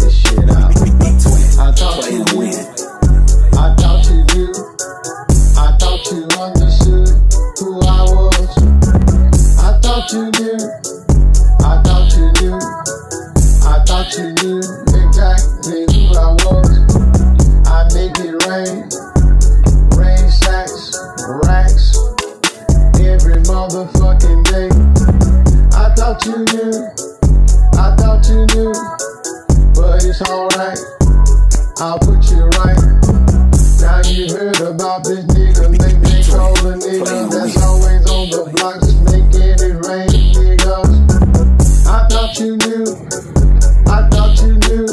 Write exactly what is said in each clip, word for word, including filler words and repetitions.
this shit out. I thought you knew. I thought you knew. I thought you understood who I was. I thought you knew. I thought you knew. I thought you knew exactly who I was. I make it rain, rain sacks, racks, every motherfucking day. I thought you knew, I thought you knew, but it's alright, I'll put you right. Now you heard about this nigga, make me call the nigga that's always on the block, just making it rain, niggas. I thought you knew, I thought you knew,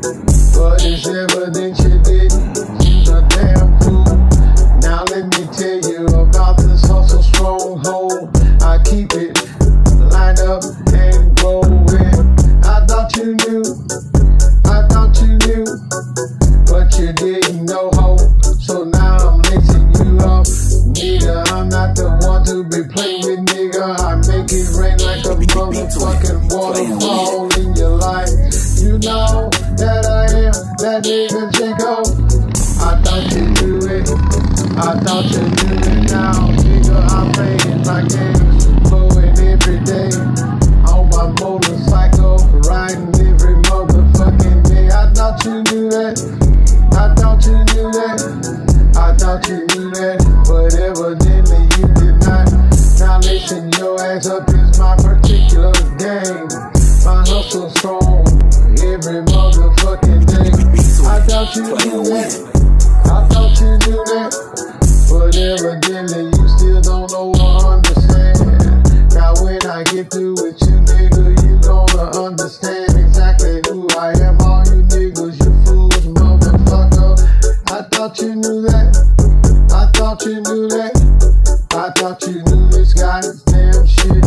but it's evident you didn't. You's a damn fool. Now let me tell you about this hustle stronghold. I keep it lined up and growing. I thought you knew, I thought you knew, but you didn't know ho. So now I'm letting you off, nigga. I'm not the one to be playing with, nigga. I make it rain like a motherfucking waterfall in your life. You know that I am that nigga Jayco. I thought you knew it, I thought you knew it now, nigga. I'm playing my games, flowing every day on my motorcycle, riding every motherfucking day. I thought you knew that, I thought you knew that, I thought you knew that, but evidently you did not. Now listen, your ass up is my particular game. My hustle strong every motherfucking day. I thought you knew that, I thought you knew that, but evidently you still don't know or understand. Now when I get through with you, nigga, you gonna understand exactly who I am. All you niggas, you fools, motherfucker. I thought you knew that, I thought you knew that, I thought you knew this goddamn shit.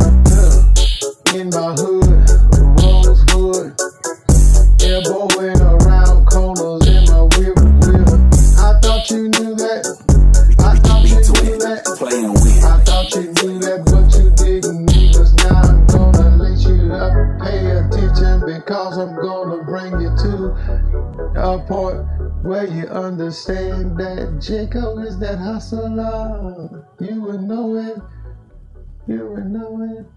Uh, in my hood, Rosewood, elbowing around corners in my whip, whip. I thought you knew that, I thought you knew that, I thought you knew that, but you didn't, niggas. Now I'm gonna let you up, pay attention, because I'm gonna bring you to a point where you understand that Jayco is that hustler. You would know it, you would know it.